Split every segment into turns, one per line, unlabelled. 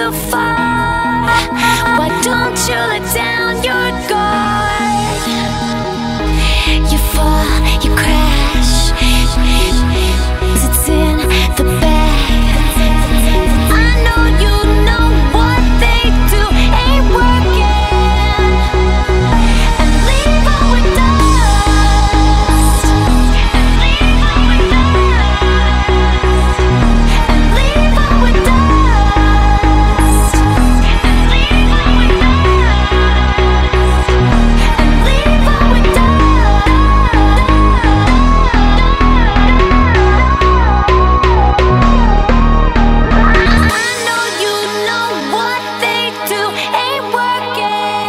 so far. Why don't you let down your guard? You fall, you crash, 'cause it's in the bag. I know you know what they do ain't working, and leave all with dust, and leave all with dust, and leave all with dust, and leave all with dust, and leave all with dust. I know you know what they do ain't working.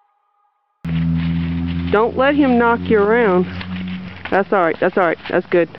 Don't let him knock you around. That's all right. That's all right. That's good.